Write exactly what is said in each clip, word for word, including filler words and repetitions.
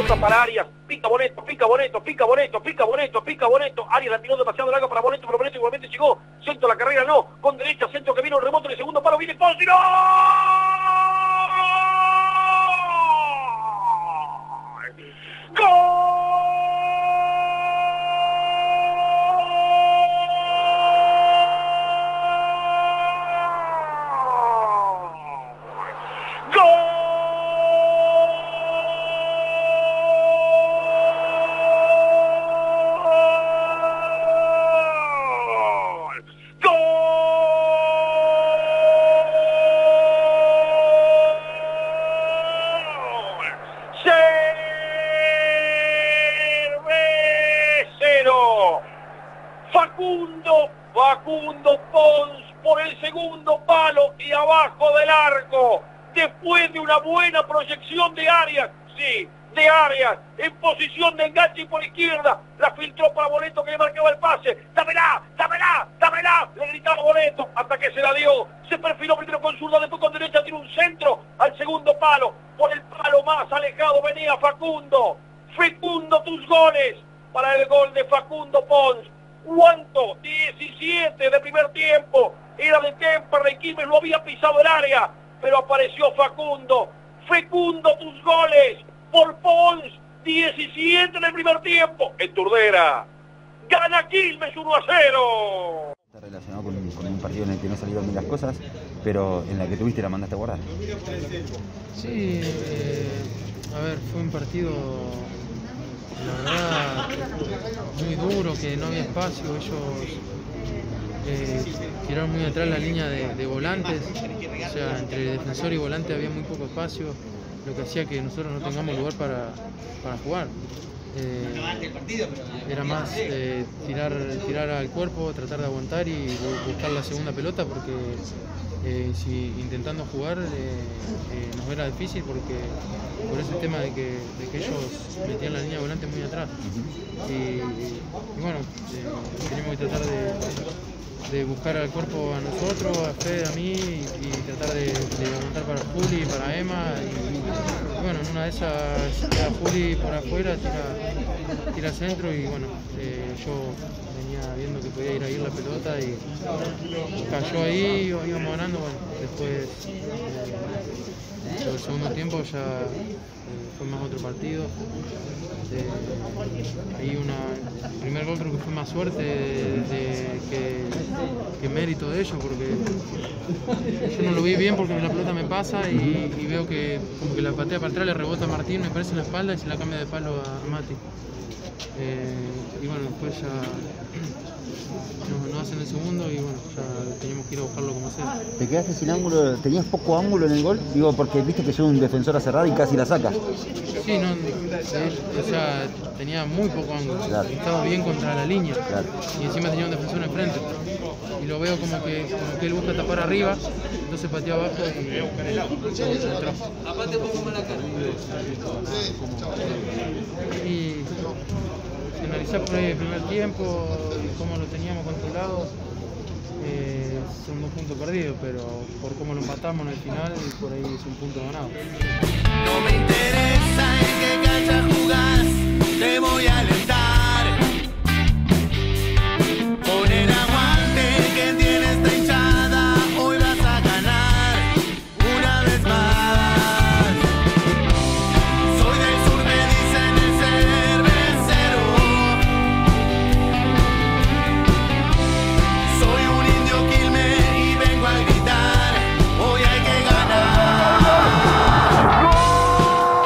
pelota para Arias, pica Boneto, pica Boneto, pica Boneto, pica Boneto, pica Boneto, Arias la tiró demasiado larga para Boneto, pero Boneto igualmente llegó, centro la carrera no, con derecha, centro que vino el remoto en el segundo palo, viene Ponzi, ¡no! ¡Gol! Facundo, Facundo Pons por el segundo palo y abajo del arco, después de una buena proyección de Arias, sí, de Arias, en posición de enganche por izquierda, la filtró para Boneto que le marcaba el pase, dámela, dámela, dámela, le gritaba Boneto, hasta que se la dio, se perfiló primero con zurda, después con derecha, tiene un centro al segundo palo, por el palo más alejado venía Facundo, fecundo tus goles, para el gol de Facundo Pons. ¿Cuánto? diecisiete de primer tiempo. Era de Temperley, Quilmes lo había pisado el área, pero apareció Facundo. Fecundo tus goles por Pons. diecisiete del primer tiempo. En Turdera. Gana Quilmes uno a cero. Está relacionado con, con un partido en el que no salieron bien las cosas, pero en la que tuviste la mandaste a guardar. Sí, eh, a ver, fue un partido, la verdad, muy duro, que no había espacio. Ellos eh, tiraron muy atrás la línea de, de volantes, o sea, entre defensor y volante había muy poco espacio, lo que hacía que nosotros no tengamos lugar para, para jugar. Eh, era más eh, tirar, tirar al cuerpo, tratar de aguantar y buscar la segunda pelota, porque eh, si intentando jugar eh, eh, nos era difícil, porque por ese tema de que, de que ellos metían la línea de volante muy atrás. Y, y bueno, eh, teníamos que tratar de, de buscar al cuerpo a nosotros, a Fede, a mí, y, y tratar de, de aguantar para Juli, para Emma. Y, y bueno, en una de esas tira Juli por afuera, tira, tira centro, y bueno, eh, yo venía viendo que podía ir a ir la pelota y cayó ahí, íbamos ganando. Bueno, después eh, el segundo tiempo ya eh, fue más otro partido. Eh, ahí una, el primer gol creo que fue más suerte de, de, que, que mérito de ellos, porque yo no lo vi bien porque la pelota me pasa y, y veo que como que la patea para atrás, le rebota a Martín, me parece en la espalda, y se la cambia de palo a, a Mati. Eh, y bueno, después ya nos no hacen el segundo y bueno, ya teníamos que ir a buscarlo como sea. ¿Te quedaste sin ángulo? ¿Tenías poco ángulo en el gol? Digo, porque viste que yo un defensor a cerrar y casi la saca. Sí, no, o sea, tenía muy poco ángulo, claro. Estaba bien contra la línea, claro. Y encima tenía un defensor enfrente. Y lo veo como que, como que él busca tapar arriba, entonces pateó abajo y entró. Aparte fue la cara. Y si analizar por ahí el primer tiempo, cómo lo teníamos controlado, eh, son dos puntos perdidos, pero por cómo lo empatamos en el final, por ahí es un punto ganado. No me interesa en qué cancha jugás, te voy a alentar. Con el aguante que tiene esta hinchada, hoy vas a ganar una vez más. Soy del sur, me dicen el cervecero. Soy un indio Quilmes y vengo a gritar, hoy hay que ganar.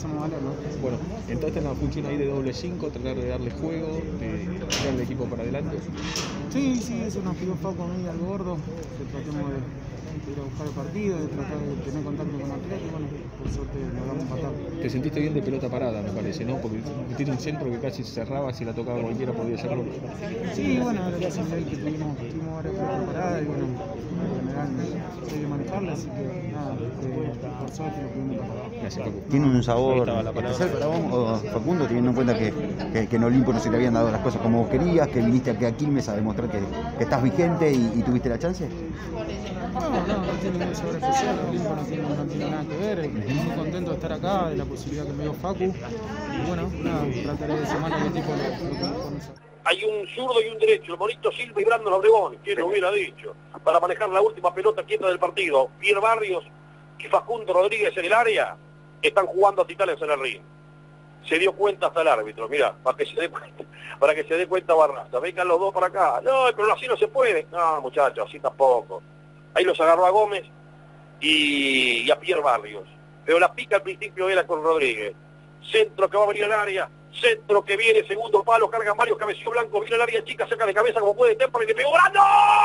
hacemos valer, ¿no? Bueno, entonces en la función ahí de doble cinco, tratar de darle juego, de tirar el equipo para adelante. Sí, sí, eso nos pidió Facu a mí al gordo, que tratemos de, de ir a buscar el partido, de tratar de tener contacto con Atlético, y bueno, por suerte logramos empatar. Te sentiste bien de pelota parada, me parece, ¿no? Porque tiene un centro que casi se cerraba, si la tocaba cualquiera podía hacerlo. Sí, bueno, gracias a él que tuvimos, tuvimos varias pelotas paradas y bueno, en general sé de manejarla, así que nada, este, por suerte lo pudimos empatar. Gracias, Facu. ¿Tiene un sabor especial para vos, o Facundo, teniendo en cuenta que, que, que en Olimpo no se te habían dado las cosas como vos querías, que viniste aquí a Quilmes a demostrar que, que estás vigente y, y tuviste la chance? No, no, no tiene ningún sabor especial, Olimpo no tiene, no tiene nada que ver, estoy muy contento de estar acá, de la posibilidad que me dio Facu, y bueno, nada, trataré de sumar al equipo lo, lo que nos conoce. Hay un zurdo y un derecho, el Bonito Silva y Brandon Obregón, quien lo hubiera dicho, para manejar la última pelota quieta del partido. Pierre Barrios y Facundo Rodríguez en el área están jugando a titanes en el ring. Se dio cuenta hasta el árbitro, mirá, para que se dé cuenta, para que se dé cuenta Barraza. Vengan los dos para acá. No, pero así no se puede. No, muchachos, así tampoco. Ahí los agarró a Gómez y, y a Pierre Barrios. Pero la pica al principio era con Rodríguez. Centro que va a venir al área. Centro que viene, segundo palo, cargan varios, cabeció blanco, viene al área chica, saca de cabeza como puede, Temple y le pegó Brando.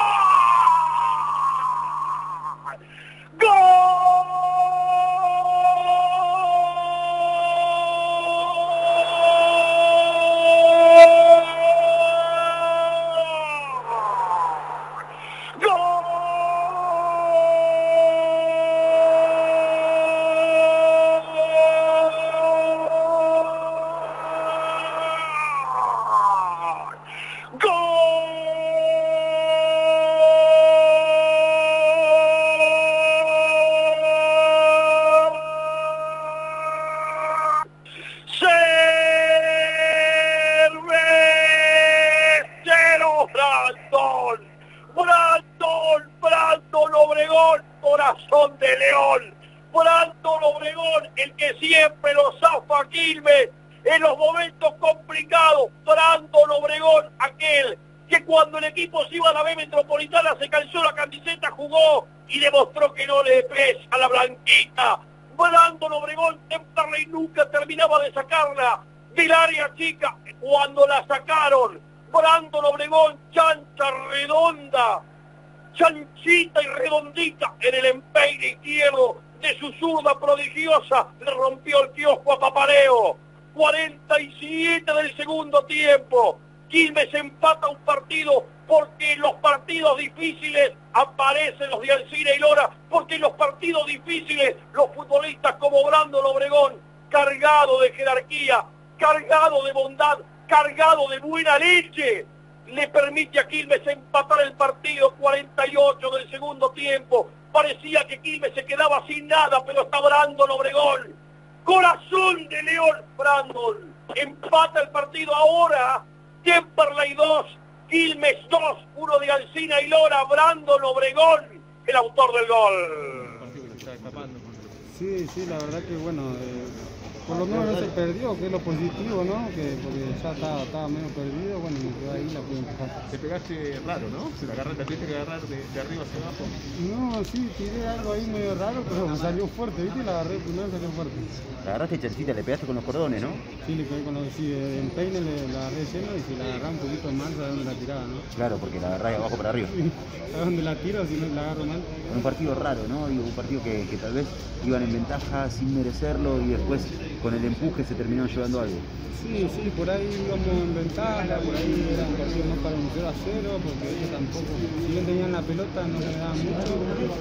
Brandon, Brandon, Brandon Obregón, corazón de león, Brandon Obregón, el que siempre lo zafa a Quilmes en los momentos complicados, Brandon Obregón, aquel que cuando el equipo se iba a la B Metropolitana se calzó la camiseta, jugó y demostró que no le pesa a la blanquita. Brandon Obregón, Temperley nunca terminaba de sacarla del área chica. Cuando la sacaron, Brandon Obregón, chancha redonda, chanchita y redondita en el empeine izquierdo de su zurda prodigiosa, le rompió el kiosco a Papareo. cuarenta y siete del segundo tiempo. Quilmes empata un partido porque en los partidos difíciles aparecen los de Alcina y Lora, porque en los partidos difíciles los futbolistas como Brandon Obregón, cargado de jerarquía, cargado de bondad, cargado de buena leche, le permite a Quilmes empatar el partido. Cuarenta y ocho del segundo tiempo. Parecía que Quilmes se quedaba sin nada, pero está Brandon Obregón. Corazón de león, Brandon. Empata el partido ahora. Temperley dos, Quilmes dos, uno de Alcina y Lora, Brandon Obregón, el autor del gol. Sí, sí, la verdad que bueno, eh, por lo menos no se perdió, que es lo positivo, ¿no? Que, porque ya estaba, estaba menos perdido, bueno, me quedó ahí, la pude empujar. Te pegaste raro, ¿no? Se la agarraste, tuviste que agarrar de, de arriba hacia abajo. No, sí, tiré algo ahí medio raro, pero me salió fuerte, ¿viste? La agarré primero y salió fuerte. La agarraste chanchita, le pegaste con los cordones, ¿no? Sí, le pegué con los, sí, en peine le, la agarré lleno y si la agarraba un poquito mal, ¿sabes dónde la tiraba, no? Claro, porque la agarrás de abajo para arriba. Sí, ¿sabes dónde la tiro si no la agarro mal? Un partido raro, ¿no? Digo, un partido que, que tal vez iban en ventaja sin merecerlo y después con el empuje se terminaron llevando algo. Sí, sí, por ahí íbamos en ventaja, por ahí era un partido más para un cero a cero, porque ellos tampoco, si bien tenían la pelota, no generaban mucho.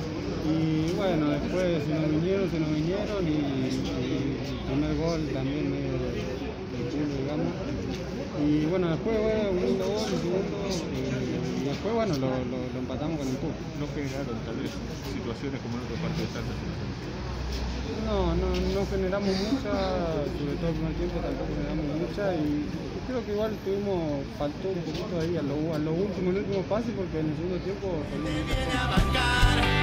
Y bueno, después se nos vinieron, se nos vinieron y, y el primer gol también medio de, de culo, digamos. Y bueno, después bueno, un lindo gol, un segundo, y, y después bueno, lo, lo, lo empatamos con el empuje. No generaron tal vez situaciones como en otros partidos de Santa. No, no, no generamos mucha, sobre todo el primer tiempo tampoco generamos mucha y creo que igual tuvimos, faltó un poquito ahí a lo, a lo último, el último pase porque en el segundo tiempo salimos mucho.